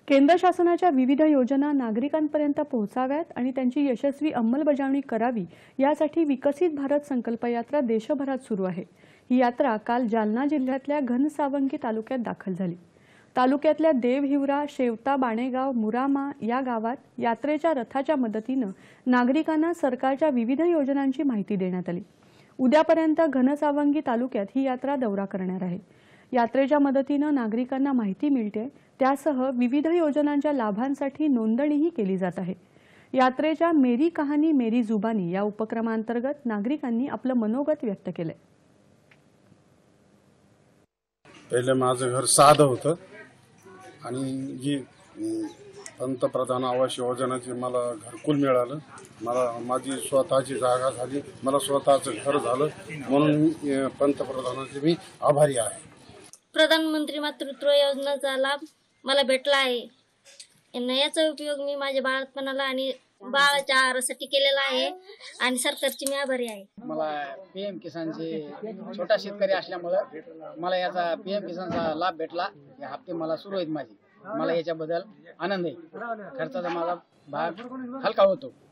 केंद्र शासनाच्या विविध योजना नागरिकांपर्यंत पोहोचाव्यात आणि त्यांची यशस्वी अंमलबजावणी करावी यासाठी विकसित भारत संकल्प यात्रा देशभरात सुरू आहे। ही यात्रा काल जालना जिल्ह्यातल्या घनसावंगी तालुक्यात दाखल झाली। तालुक्यातल्या देवहिवरा, शेवता, बाणेगाव, मुरामा या गावात यात्रेच्या रथाच्या मदतीने नागरिकांना सरकारच्या विविध योजनांची माहिती देण्यात आली। उद्यापर्यंत घनसावंगी तालुक्यात ही यात्रा दौरा करणार आहे। यात्रेच्या मदतीने नागरिकांना माहिती मिळते, त्यासह विविध योजनांच्या लाभांसाठी नोंदणीही केली जात आहे। यात्रेच्या मेरी कहानी मेरी जुबानी या उपक्रमांतर्गत नागरिकांनी आपलं मनोगत व्यक्त केले। पहिले माझं घर साधं होतं आणि जी पंतप्रधान आवास योजनेचे मला घरकुल मिळालं, मला माझी स्वतःची जागा झाली, मला स्वतःचं घर झालं, म्हणून मी पंतप्रधानाचे मी आभारी आहे। प्रधानमंत्री मातृत्व योजनेचा लाभ मला भेटला आहे। याचा उपयोग मी माझ्या बाळपणाला आणि बाळाच्या आहारासाठी केलेला आहे आणि सरकारची मी आभारी आहे। मला पीएम किसानचे छोटा शेतकरी असल्यामुळे मला याचा पीएम किसानचा लाभ भेटला। या हप्ते मला सुरू आहेत माझे, मला याच्याबद्दल आनंद आहे। खर्चाचा माझा भाग हलका होतो।